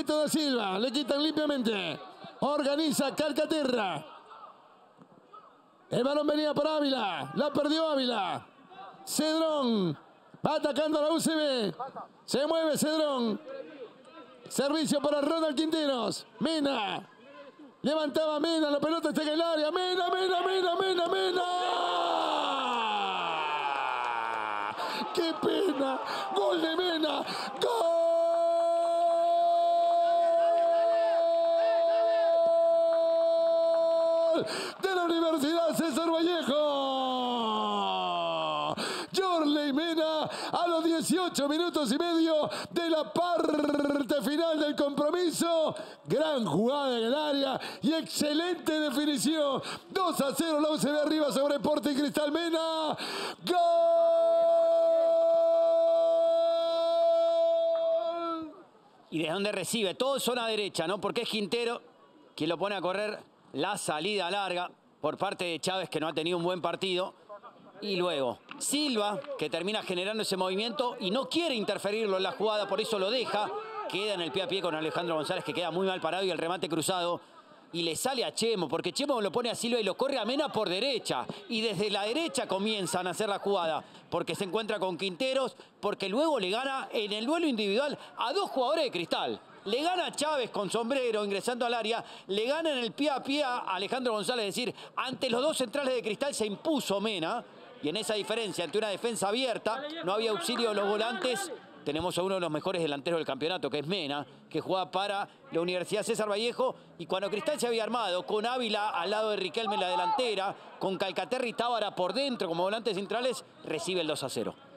Beto da Silva, le quitan limpiamente. Organiza Calcaterra. El balón venía por Ávila, la perdió Ávila. Cedrón va atacando a la UCB. Se mueve Cedrón. Servicio para Ronald Quinteros. Mena. Levantaba Mena, la pelota está en el área. Mena. ¡Qué pena! ¡Gol de Mena! ¡Gol de la Universidad César Vallejo! Yorley Mena a los 18 minutos y medio de la parte final del compromiso. Gran jugada en el área y excelente definición. 2-0 la UCB arriba sobre Sporting Cristal. Mena. ¡Gol! ¿Y de dónde recibe? Todo en zona derecha, ¿no? Porque es Quintero quien lo pone a correr la salida larga por parte de Chávez, que no ha tenido un buen partido. Y luego Silva, que termina generando ese movimiento y no quiere interferirlo en la jugada, por eso lo deja. Queda en el pie a pie con Alejandro González, que queda muy mal parado, y el remate cruzado. Y le sale a Chemo, porque Chemo lo pone a Silva y lo corre a Mena por derecha. Y desde la derecha comienzan a hacer la jugada, porque se encuentra con Quinteros, porque luego le gana en el duelo individual a dos jugadores de Cristal. Le gana a Chávez con sombrero ingresando al área, le gana en el pie a pie a Alejandro González. Es decir, ante los dos centrales de Cristal se impuso Mena. Y en esa diferencia, ante una defensa abierta, no había auxilio de los volantes. Tenemos a uno de los mejores delanteros del campeonato, que es Mena, que juega para la Universidad César Vallejo. Y cuando Cristal se había armado con Ávila al lado de Riquelme en la delantera, con Calcaterra y Tábara por dentro como volantes centrales, recibe el 2-0.